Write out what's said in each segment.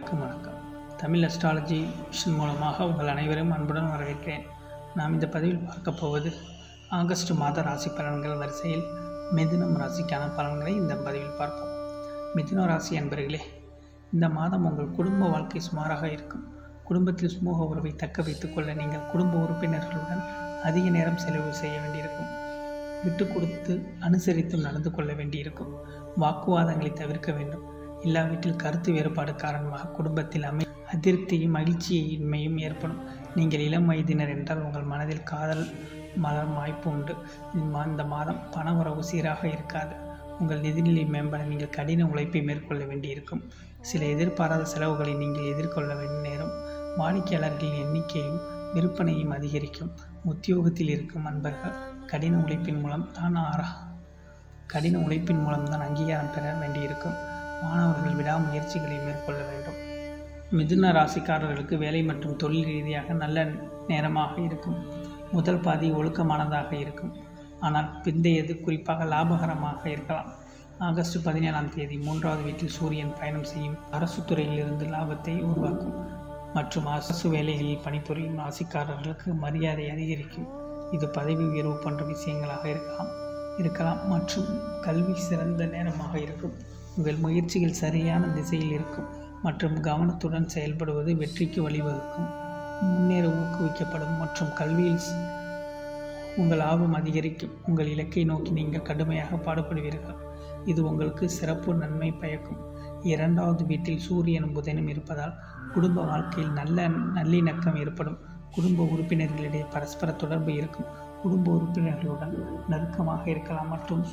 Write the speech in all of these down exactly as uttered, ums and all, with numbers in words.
அனைவருக்கும் வணக்கம். Tamil astrology mission மூலமாக உங்கள் அனைவரும் அன்புடன் வரவேற்கிறேன். நாம் இந்த பதிவில் பார்க்க போவது ஆகஸ்ட் மாத ராசி பலன்கள் வரிசையில் மிதுனம் ராசிக்கான பலன்களை இந்த பதிவில் பார்ப்போம். மிதுன ராசி அன்பர்களே, இந்த மாதம் உங்கள் குடும்ப வாழ்க்கை சுமாராக இருக்கும். குடும்பத்தில் சுமூக உறவை தக்க வைத்துக் கொள்ள நீங்கள் குடும்ப உறுப்பினர்களுடன் அதிக நேரம் செலவு செய்ய வேண்டியிருக்கும். விட்டு கொடுத்து அனுசரித்து நடந்து கொள்ள வேண்டியிருக்கும். வாக்குவாதங்களை தவிர்க்க வேண்டும். இல்லாவிட்டில் கருத்து வேறுபாடு காரணமாக குடும்பத்தில் அமை அதிருப்தியும் மகிழ்ச்சியின்மையும் ஏற்படும். நீங்கள் இளம் வயதினர் என்றால் உங்கள் மனதில் காதல் மலர் வாய்ப்பு உண்டு. இந்த மாதம் பண உறவு சீராக இருக்காது. உங்கள் நிதிநிலை மேம்பட நீங்கள் கடின உழைப்பை மேற்கொள்ள வேண்டியிருக்கும். சில எதிர்பாராத செலவுகளை நீங்கள் எதிர்கொள்ள வேண்டிய நேரம். வாடிக்கையாளர்களின் எண்ணிக்கையும் விற்பனையும் அதிகரிக்கும். உத்தியோகத்தில் இருக்கும் அன்பர்கள் கடின உழைப்பின் மூலம் தான் ஆரா கடின உழைப்பின் மூலம்தான் அங்கீகாரம் பெற வேண்டியிருக்கும். மாணவர்கள் விடாமுயற்சிகளை மேற்கொள்ள வேண்டும். மிதுன ராசிக்காரர்களுக்கு வேலை மற்றும் தொழில் ரீதியாக நல்ல நேரமாக இருக்கும். முதல் பாதி ஒழுக்கமானதாக இருக்கும், ஆனால் பிந்தையது குறிப்பாக லாபகரமாக இருக்கலாம். ஆகஸ்ட் பதினேழாம் தேதி மூன்றாவது வீட்டில் சூரியன் பயணம் செய்யும். அரசு துறையிலிருந்து லாபத்தை உருவாக்கும் மற்றும் அரசு வேலைகளில் பணிபுரியும் ராசிக்காரர்களுக்கு மரியாதை அதிகரிக்கும். இது பதவி உயர்வு போன்ற விஷயங்களாக இருக்கலாம் இருக்கலாம் மற்றும் கல்வி சிறந்த நேரமாக இருக்கும். உங்கள் முயற்சிகள் சரியான திசையில் இருக்கும் மற்றும் கவனத்துடன் செயல்படுவது வெற்றிக்கு வழிவகுக்கும். முன்னேற ஊக்குவிக்கப்படும் மற்றும் கல்வியில் உங்கள் ஆர்வம் அதிகரிக்கும். உங்கள் இலக்கை நோக்கி நீங்கள் கடுமையாக பாடுபடுவீர்கள். இது உங்களுக்கு சிறப்பு நன்மை பயக்கும். இரண்டாவது வீட்டில் சூரியனும் புதனும் இருப்பதால் குடும்ப வாழ்க்கையில் நல்ல நல்லிணக்கம் ஏற்படும். குடும்ப உறுப்பினர்களிடையே பரஸ்பர தொடர்பு இருக்கும். குடும்ப உறுப்பினர்களுடன் நெருக்கமாக இருக்கலாம் மற்றும்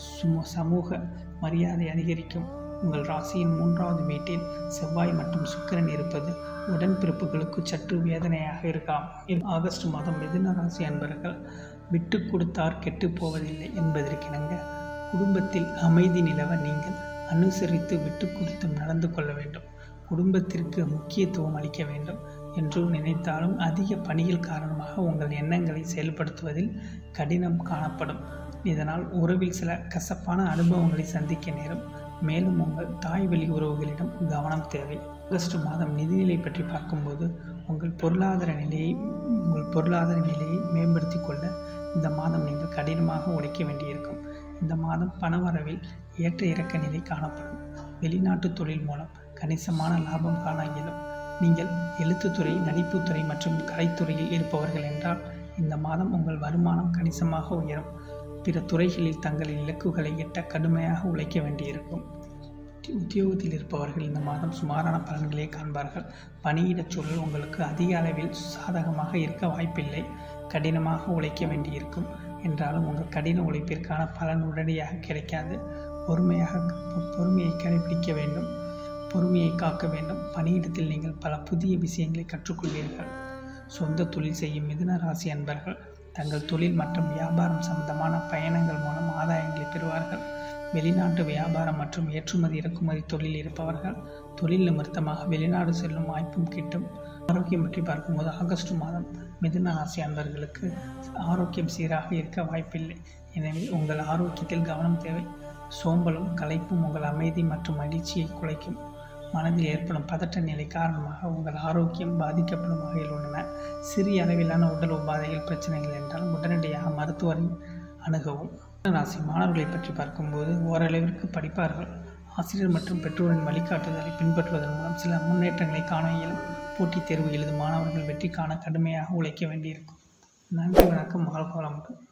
சமூக மரியாதை அதிகரிக்கும். உங்கள் ராசியின் மூன்றாவது வீட்டில் செவ்வாய் மற்றும் சுக்கிரன் இருப்பது உடன்பிறப்புகளுக்கு சற்று வேதனையாக இருக்கலாம். இது ஆகஸ்ட் மாதம் மிதுன ராசி அன்பர்கள் விட்டு கொடுத்தார் கெட்டு போவதில்லை என்பதற்கிணங்க குடும்பத்தில் அமைதி நிலவ நீங்கள் அனுசரித்து விட்டு கொடுத்து நடந்து கொள்ள வேண்டும். குடும்பத்திற்கு முக்கியத்துவம் அளிக்க வேண்டும் என்று நினைத்தாலும் அதிக பணிகள் காரணமாக உங்கள் எண்ணங்களை செயல்படுத்துவதில் கடினம் காணப்படும். இதனால் உறவில் சில கசப்பான அனுபவங்களை சந்திக்க நேரும். மேலும் உங்கள் தாய் வழி உறவுகளிடம் கவனம் தேவை. ஆகஸ்ட் மாதம் நிதிநிலை பற்றி பார்க்கும்போது உங்கள் பொருளாதார நிலையை உங்கள் பொருளாதார நிலையை மேம்படுத்தி கொள்ள இந்த மாதம் நீங்கள் கடினமாக உழைக்க வேண்டியிருக்கும். இந்த மாதம் பணவரவில் ஏற்ற இறக்க நிலை காணப்படும். வெளிநாட்டு தொழில் மூலம் கணிசமான லாபம் காண இயலும். நீங்கள் எழுத்துத்துறை, நடிப்புத்துறை மற்றும் கலைத்துறையில் இருப்பவர்கள் என்றால் இந்த மாதம் உங்கள் வருமானம் கணிசமாக உயரும். பிற துறைகளில் தங்களின் இலக்குகளை எட்ட கடுமையாக உழைக்க வேண்டியிருக்கும். உத்தியோகத்தில் இருப்பவர்கள் இந்த மாதம் சுமாரான பலன்களை காண்பார்கள். பணியிடச் சூழல் உங்களுக்கு அதிக அளவில் சாதகமாக இருக்க வாய்ப்பில்லை. கடினமாக உழைக்க வேண்டியிருக்கும் என்றாலும் உங்கள் கடின உழைப்பிற்கான பலன் உடனடியாக கிடைக்காது. பொறுமையாக பொறுமையை கடைபிடிக்க வேண்டும் பொறுமையை காக்க வேண்டும். பணியிடத்தில் நீங்கள் பல புதிய விஷயங்களை கற்றுக்கொள்வீர்கள். சொந்த தொழில் செய்யும் மிதுன ராசி அன்பர்கள் தங்கள் தொழில் மற்றும் வியாபாரம் சம்பந்தமான பயணங்கள் மூலம் ஆதாயங்களை பெறுவார்கள். வெளிநாட்டு வியாபாரம் மற்றும் ஏற்றுமதி இறக்குமதி தொழில் இருப்பவர்கள் தொழில் நிமித்தமாக வெளிநாடு செல்லும் வாய்ப்பும் கிட்டும். ஆரோக்கியம் பற்றி பார்க்கும்போது ஆகஸ்ட் மாதம் மிதுன ராசி அன்பர்களுக்கு ஆரோக்கியம் சீராக இருக்க வாய்ப்பில்லை. எனவே உங்கள் ஆரோக்கியத்தில் கவனம் தேவை. சோம்பலும் களைப்பும் உங்கள் அமைதி மற்றும் மகிழ்ச்சியை குலைக்கும். மனதில் ஏற்படும் பதட்ட நிலை காரணமாக உங்கள் ஆரோக்கியம் பாதிக்கப்படும் வகையில் உள்ளன. சிறிய அளவிலான உடல் உபாதைகள் பிரச்சனைகள் என்றால் உடனடியாக மருத்துவரை அணுகவும். ராசி மாணவர்களை பற்றி பார்க்கும்போது ஓரளவிற்கு படிப்பார்கள். ஆசிரியர் மற்றும் பெற்றோரின் வழிகாட்டுதலை பின்பற்றுவதன் மூலம் சில முன்னேற்றங்களை காண இயலும். போட்டித் தேர்வு எழுதும் மாணவர்கள் வெற்றி காண கடுமையாக உழைக்க வேண்டியிருக்கும். நன்றி, வணக்கம். வாழ்க வளமுடன்.